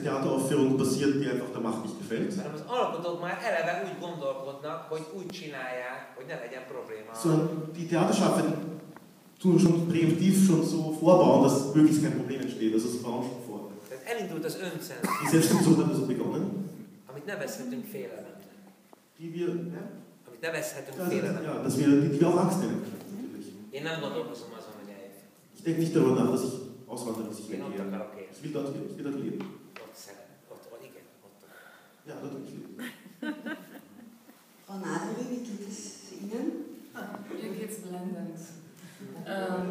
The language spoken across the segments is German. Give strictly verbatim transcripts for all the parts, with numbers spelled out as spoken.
Theateraufführung passiert, die einfach der Macht nicht gefällt. Hanem az alkotók már eleve úgy gondolkodnak, hogy úgy csinálják, hogy ne legyen probléma. Sondern die Theaterschaffenden tun schon präventiv schon so vorbauen, dass möglichst kein Problem entsteht. Also so bauen schon vor. Tehát elindult az öncenzúra. Die Selbstzensur hat also begonnen. Amit nevezhetünk félelemnek. Die wir, ja, Amit nevezhetünk ja, félelemnek. ja, dass wir, die, die wir auch Angst nennen können. Natürlich. Én nem gondolkozom azon, hogy eljövök. Ich denke nicht darüber nach, dass ich auswandere, dass ich Én ott weggehe. akarok élni. Ich will dort, ich will dort leben. Ott szeretem. Ott, ott, igen, ott. Ja, dort will ich leben. Frau Naderi, wie geht es Ihnen? Mir geht's blendend. ähm,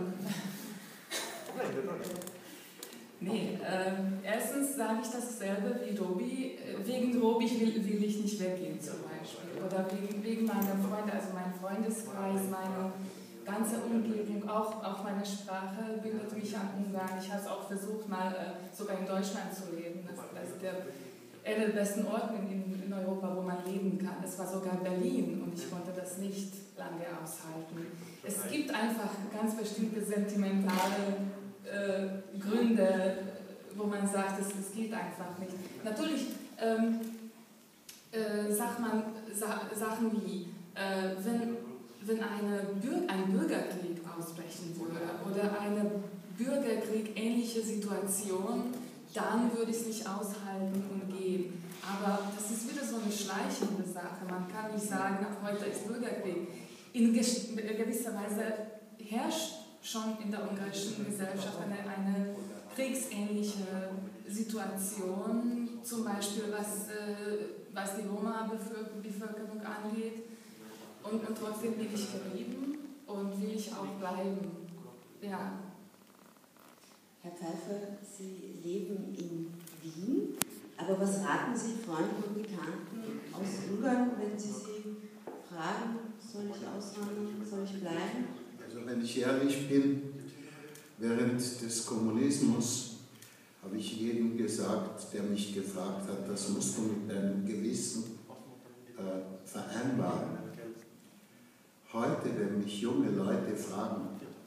nee, ähm, erstens sage ich dasselbe wie Robi. Wegen Robi will, will ich nicht weggehen zum Beispiel. Oder wegen, wegen meiner Freunde, also mein Freundeskreis, meine ganze Umgebung, auch, auch meine Sprache bindet mich an Ungarn. Ich habe es auch versucht, mal äh, sogar in Deutschland zu leben. Das, das ist der einer der besten Orte in, in Europa, wo man leben kann. Es war sogar Berlin und ich konnte das nicht lange aushalten. Es gibt einfach ganz bestimmte sentimentale äh, Gründe, wo man sagt, es, es geht einfach nicht. Natürlich ähm, äh, sagt man sa Sachen wie, äh, wenn, wenn eine Bür ein Bürgerkrieg ausbrechen würde oder eine Bürgerkrieg-ähnliche Situation, dann würde ich es nicht aushalten und gehen. Aber das ist wieder so eine schleichende Sache. Man kann nicht sagen, ab heute ist Bürgerkrieg. In gewisser Weise herrscht schon in der ungarischen Gesellschaft eine, eine kriegsähnliche Situation, zum Beispiel was, äh, was die Roma-Bevölkerung angeht. Und, und trotzdem bin ich geblieben und will ich auch bleiben. Ja. Herr Pfeiffer, Sie leben in Wien, aber was raten Sie Freunden und Bekannten aus Ungarn, wenn Sie sie fragen, soll ich auswandern, soll ich bleiben? Also wenn ich ehrlich bin, während des Kommunismus habe ich jedem gesagt, der mich gefragt hat, das musst du mit deinem Gewissen äh, vereinbaren. Heute, wenn mich junge Leute fragen,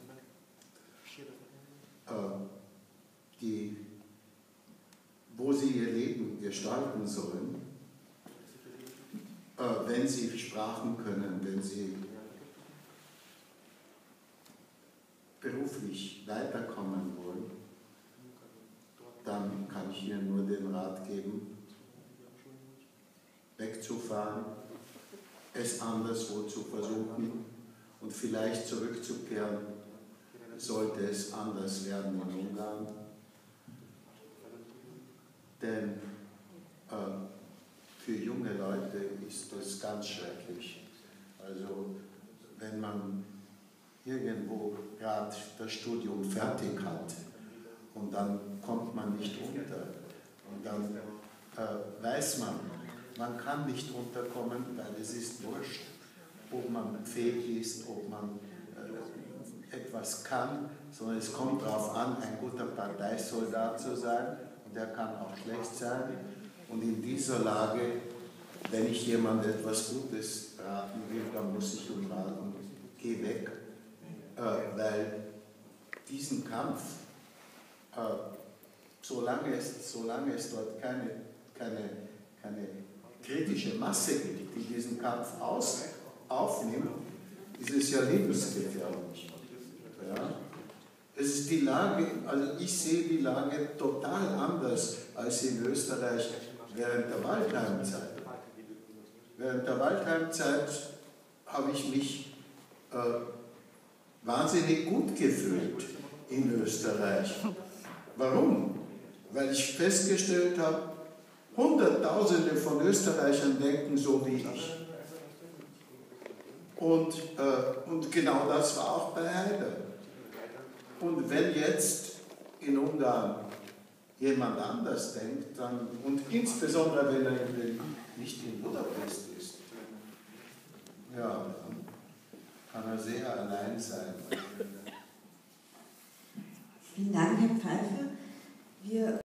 äh, die, wo sie ihr Leben gestalten sollen, äh, wenn sie Sprachen können, wenn sie beruflich weiterkommen wollen, dann kann ich ihnen nur den Rat geben, wegzufahren, es anderswo zu versuchen und vielleicht zurückzukehren, sollte es anders werden in Ungarn. Denn äh, für junge Leute ist das ganz schrecklich. Also wenn man irgendwo gerade das Studium fertig hat und dann kommt man nicht unter und dann äh, weiß man, man kann nicht unterkommen, weil es ist wurscht, ob man fähig ist, ob man äh, etwas kann, sondern es kommt darauf an, ein guter Parteisoldat zu sein. Der kann auch schlecht sein. Und in dieser Lage, wenn ich jemandem etwas Gutes raten will, dann muss ich ihm raten, geh weg, äh, weil diesen Kampf, äh, solange, es, solange es dort keine, keine, keine kritische Masse gibt, die diesen Kampf aus, aufnimmt, ist es ja lebensgefährlich. Ja? Es ist die Lage, also ich sehe die Lage total anders als in Österreich während der Waldheimzeit. Während der Waldheimzeit habe ich mich äh, wahnsinnig gut gefühlt in Österreich. Warum? Weil ich festgestellt habe, Hunderttausende von Österreichern denken so wie ich. Und, äh, und genau das war auch bei Haider. Und wenn jetzt in Ungarn jemand anders denkt, dann, und insbesondere wenn er in, nicht in Budapest ist, ja, dann kann er sehr allein sein. Vielen Dank, Herr Pfeiffer. Wir